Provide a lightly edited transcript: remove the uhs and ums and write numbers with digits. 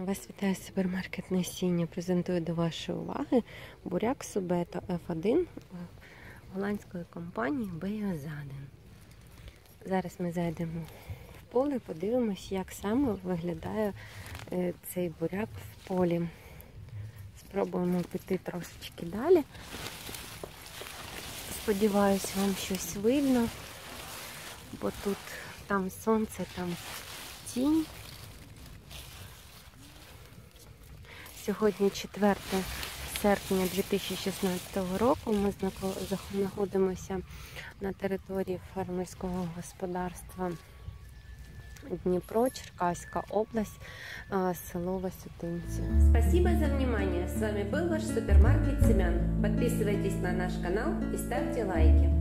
Вас вітає супермаркет насіння. Презентую до вашої уваги буряк Субето F1 голландської компанії Beozaden. Зараз ми зайдемо в поле, подивимось, як саме виглядає цей буряк в полі. Спробуємо піти трошечки далі. Сподіваюсь, вам щось видно, бо тут там сонце, там тінь. Сьогодні 4 серпня 2016 року. Ми знаходимося на території фермерського господарства Дніпро, Черкаська область, село Васютинці. Спасибо за внимание. С вами был ваш супермаркет семян. Подписывайтесь на наш канал и ставьте лайки.